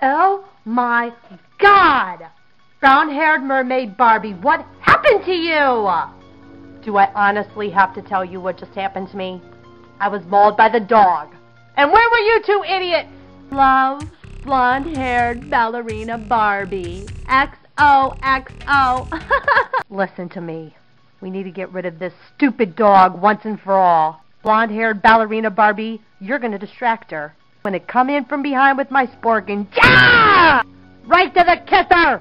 Oh my God! Brown-haired mermaid Barbie, what happened to you? Do I honestly have to tell you what just happened to me? I was mauled by the dog. And where were you two idiots? Love, blonde-haired ballerina Barbie. XOXO. Listen to me. We need to get rid of this stupid dog once and for all. Blonde-haired ballerina Barbie, you're gonna distract her. I'm gonna come in from behind with my spork and right to the kisser!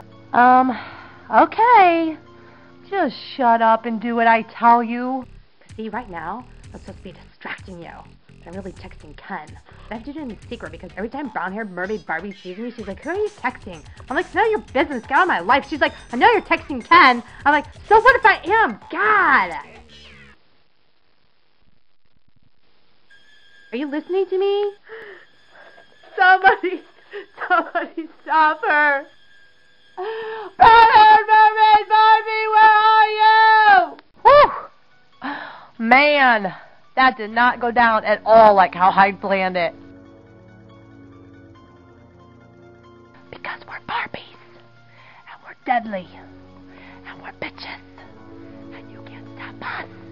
Okay. Just shut up and do what I tell you. See, right now, I'm supposed to be distracting you. But I'm really texting Ken. I have to do it in secret because every time brown-haired mermaid Barbie sees me, she's like, who are you texting? I'm like, it's none of your business. Get out of my life. She's like, I know you're texting Ken. I'm like, so what if I am? God! Are you listening to me? Somebody stop her. Brown-haired mermaid Barbie, where are you? Whew! Man, that did not go down at all like how I planned it. Because we're Barbies, and we're deadly, and we're bitches, and you can't stop us.